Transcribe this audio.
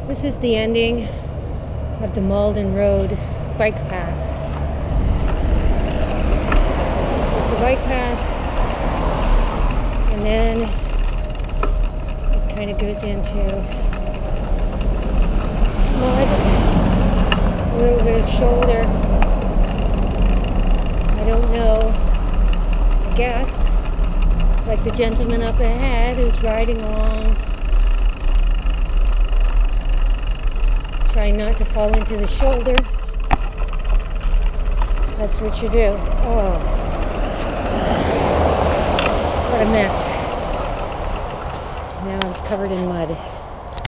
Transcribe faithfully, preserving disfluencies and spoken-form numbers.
This is the ending of the Malden Road bike path. It's a bike path, and then it kind of goes into mud, a little bit of shoulder. I don't know, I guess, like the gentleman up ahead who's riding along, trying not to fall into the shoulder. That's what you do. Oh, what a mess. Now I'm covered in mud.